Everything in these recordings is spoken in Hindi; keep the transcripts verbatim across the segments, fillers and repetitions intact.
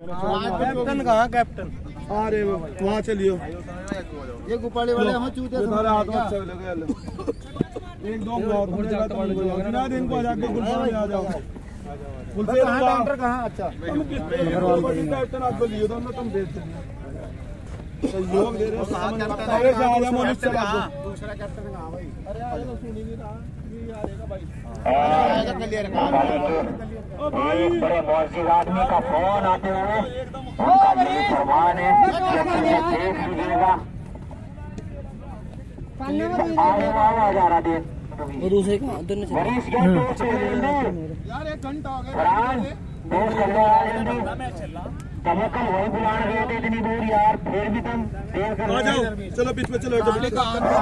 कैप्टन कहाँ कैप्टन? अरे वहाँ चलियो ये गुपाड़ी वाले हम चूते हाथ मत एक दो बहुत इनको आ जाके गुरुद्वारे आ जाओ। डॉक्टर कहाँ? अच्छा कैप्टन आपको लियो तो तुम देख सहयोग दे रहे हो। दूसरा कैप्टन कहाँ भाई? अरे यार तो सुनी नहीं रहा बड़े मौजूद आदमी का फोन आते हुए उनका यही फरमान है देख लीजिएगा आ जा रहा दिन दूसरे का दोनों यार एक घंटा हो गया तुम्हें कल वही बुलाने गए थे इतनी दूर यार, फिर भी तुम देर कर आ जाओ। चलो बीच में चलो नहीं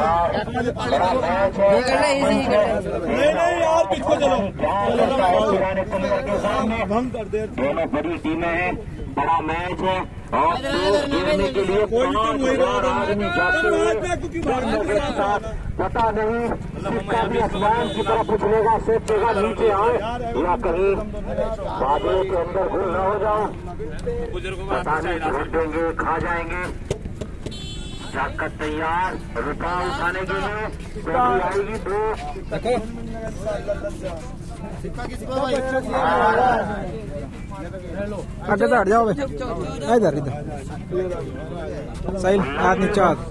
नहीं यार बीच में चलो। हम कर दे दोनों बड़ी टीमें हैं, बड़ा मैच है और खेलने के लिए पता नहीं किसका भी आसमान की तरफ उछलेगा, सोचेगा नीचे आए या कहीं बादलों के अंदर घुल न हो जाओ। पता नहीं छोड़ देंगे, खा जाएंगे। जाकर तैयार रुपा उठाने के लिए गोली आएगी दो आगे से हट जाओ इधर इधर सही हाथ नीचे हाथ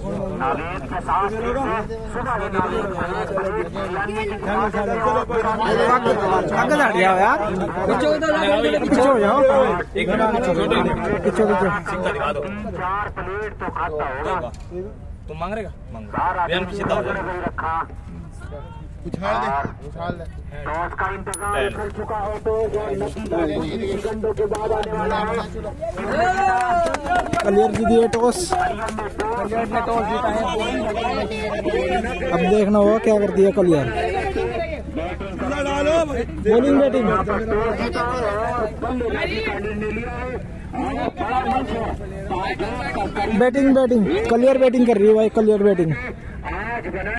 आगे से हट जाओ यार, पीछे हो जाओ, पीछे पीछे। चार प्लेट तो खाता होगा। तुम मांग रहेगा रखा उछाल दे उछाल दे टॉस का इंतजार कर चुका है तो सेकंडों के बाद आने वाला है। क्लियर जी दिए टॉस, अब देखना होगा क्या कर दिया clear. Bowling batting batting batting clear batting कर रही है भाई, क्लियर बैटिंग।